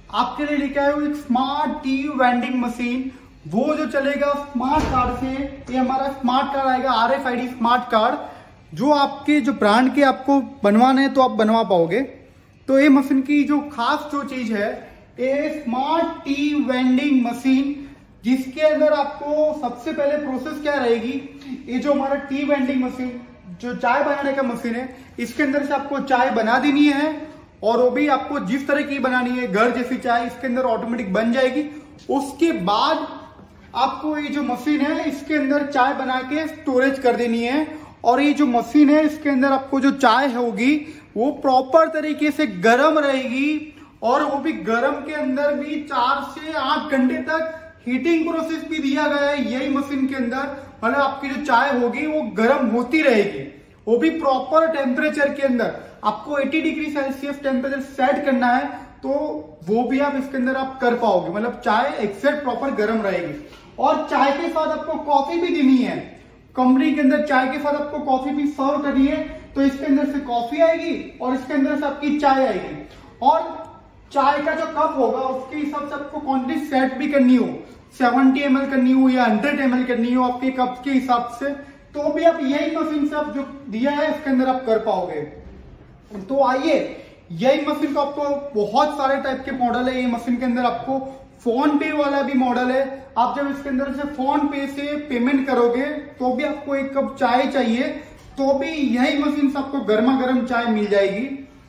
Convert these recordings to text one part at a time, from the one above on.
आपके लिए लेके आया हूँ एक स्मार्ट टीवी वेंडिंग मशीन। वो जो चलेगा स्मार्ट कार्ड से। ये हमारा स्मार्ट कार्ड आएगा RFID स्मार्ट कार्ड, जो आपके जो ब्रांड के आपको बनवाने हैं तो आप बनवा पाओगे। तो ये मशीन की जो खास जो चीज है, ये स्मार्ट टी वेंडिंग मशीन, जिसके अंदर आपको सबसे पहले प्रोसेस क्या रहेगी, ये जो हमारा टी वेंडिंग मशीन जो चाय बनाने का मशीन है, इसके अंदर से आपको चाय बना देनी है और वो भी आपको जिस तरह की बनानी है, घर जैसी चाय इसके अंदर ऑटोमेटिक बन जाएगी। उसके बाद आपको ये जो मशीन है इसके अंदर चाय बना के स्टोरेज कर देनी है। और ये जो मशीन है इसके अंदर आपको जो चाय होगी वो प्रॉपर तरीके से गर्म रहेगी, और वो भी गर्म के अंदर भी 4 से 8 घंटे तक हीटिंग प्रोसेस भी दिया गया है यही मशीन के अंदर। मतलब आपकी जो चाय होगी वो गर्म होती रहेगी, वो भी प्रॉपर टेम्परेचर के अंदर। आपको 80 डिग्री सेल्सियस टेम्परेचर सेट करना है तो वो भी आप इसके अंदर आप कर पाओगे। मतलब चाय एक्सेक्ट प्रॉपर गर्म रहेगी। और चाय के साथ आपको कॉफी भी देनी है। कंपनी के अंदर चाय के साथ आपको कॉफी भी सर्व करनी है, तो इसके अंदर से कॉफी आएगी और इसके अंदर से आपकी चाय आएगी। और चाय का जो कप होगा उसके हिसाब से आपको क्वांटिटी सेट भी करनी हो, 70 ml करनी हो या 100 ml करनी हो आपके कप के हिसाब से, तो भी आप यही मशीन से आप जो दिया है इसके अंदर आप कर पाओगे। तो आइए, यही मशीन का आपको बहुत सारे टाइप के मॉडल है। ये मशीन के अंदर आपको फोन पे वाला भी मॉडल है। आप जब इसके अंदर से फोन पे से पेमेंट करोगे तो भी आपको एक कप चाय चाहिए, तो भी यही मशीन से आपको गर्मा गर्म चाय मिल जाएगी।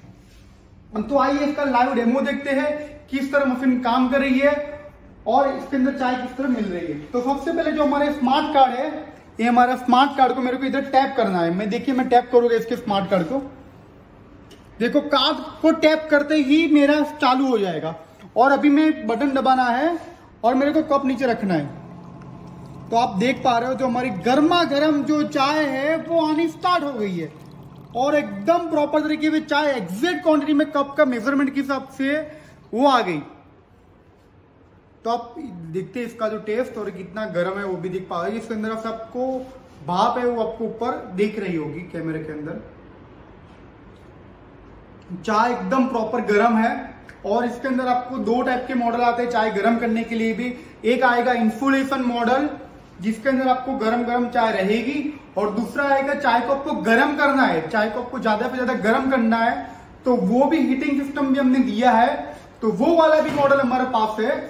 तो आइए इसका लाइव डेमो देखते हैं किस तरह मशीन काम कर रही है और इसके अंदर चाय किस तरह मिल रही है। तो सबसे पहले जो हमारे स्मार्ट कार्ड है, ये हमारा स्मार्ट कार्ड को मेरे को इधर टैप करना है। मैं देखिए मैं टैप करूंगा इसके स्मार्ट कार्ड को। देखो कार्ड को टैप करते ही मेरा चालू हो जाएगा, और अभी मैं बटन दबाना है और मेरे को कप नीचे रखना है। तो आप देख पा रहे हो जो हमारी गर्मा गर्म जो चाय है वो आनी स्टार्ट हो गई है, और एकदम प्रॉपर तरीके से चाय एग्जैक्ट क्वांटिटी में कप का मेजरमेंट के हिसाब से वो आ गई। तो आप देखते हैं इसका जो टेस्ट और कितना गर्म है वो भी देख पा रहे हैं। इसके अंदर से आपको भाप है वो आपको ऊपर दिख रही होगी कैमरे के अंदर। चाय एकदम प्रॉपर गर्म है, और इसके अंदर आपको 2 टाइप के मॉडल आते हैं चाय गर्म करने के लिए भी। एक आएगा इंसुलेशन मॉडल, जिसके अंदर आपको गरम गरम चाय रहेगी, और दूसरा आएगा चाय को आपको गर्म करना है, चाय को आपको ज्यादा से ज्यादा गर्म करना है, तो वो भी हीटिंग सिस्टम भी हमने दिया है। तो वो वाला भी मॉडल हमारे पास है।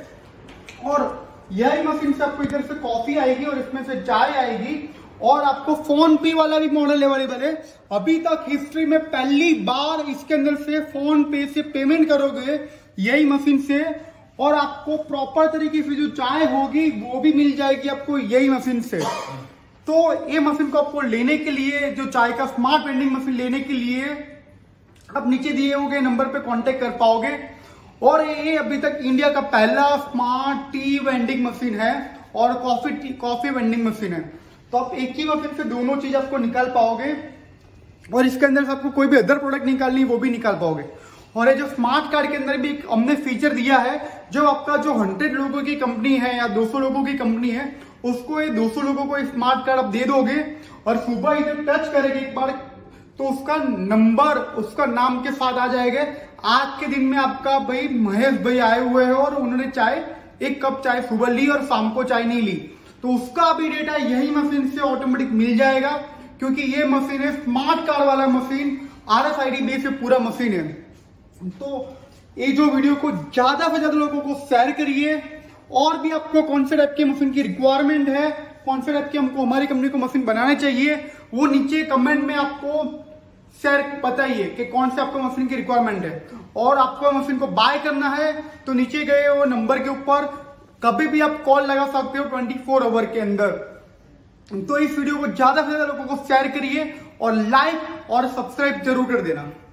और यही मशीन से आपको इधर से कॉफी आएगी और इसमें से चाय आएगी। और आपको फोन पे वाला भी मॉडल अवेलेबल है। अभी तक हिस्ट्री में पहली बार इसके अंदर से फोन पे से पेमेंट करोगे यही मशीन से, और आपको प्रॉपर तरीके से जो चाय होगी वो भी मिल जाएगी आपको यही मशीन से। तो ये मशीन को आपको लेने के लिए, जो चाय का स्मार्ट वेंडिंग मशीन लेने के लिए आप नीचे दिए हुए नंबर पे कांटेक्ट कर पाओगे। और ये अभी तक इंडिया का पहला स्मार्ट टी वेंडिंग मशीन है और कॉफी वेंडिंग मशीन है। तो आप एक ही मशीन से दोनों चीज आपको निकाल पाओगे, और इसके अंदर से आपको कोई भी अदर प्रोडक्ट निकालनी वो भी निकाल पाओगे। और ये जो स्मार्ट कार्ड के अंदर भी हमने फीचर दिया है, जो आपका जो 100 लोगों की कंपनी है या 200 लोगों की कंपनी है, उसको ये 200 लोगों को स्मार्ट कार्ड आप दे दोगे, और सुबह इधर टच करेंगे एक बार तो उसका नंबर उसका नाम के साथ आ जाएगा। आज के दिन में आपका भाई महेश भाई आए हुए हैं और उन्होंने चाय 1 कप चाय सुबह ली और शाम को चाय नहीं ली, तो उसका भी डेटा यही मशीन से ऑटोमेटिक मिल जाएगा, क्योंकि ये मशीन है स्मार्ट कार्ड वाला मशीन, RFID बेस से पूरा मशीन है। तो ये जो वीडियो को ज्यादा से ज्यादा लोगों को शेयर करिए। और भी आपको कौन से टाइप की मशीन की रिक्वायरमेंट है, कौन से टाइप की हमको हमारी कंपनी को मशीन बनाने चाहिए, वो नीचे कमेंट में आपको शेयर बताइए कि कौन से आपको मशीन की रिक्वायरमेंट है। और आपको मशीन को बाय करना है तो नीचे गए वो नंबर के ऊपर कभी भी आप कॉल लगा सकते हो 24 आवर के अंदर। तो इस वीडियो को ज्यादा से ज्यादा लोगों को शेयर करिए और लाइक और सब्सक्राइब जरूर कर देना।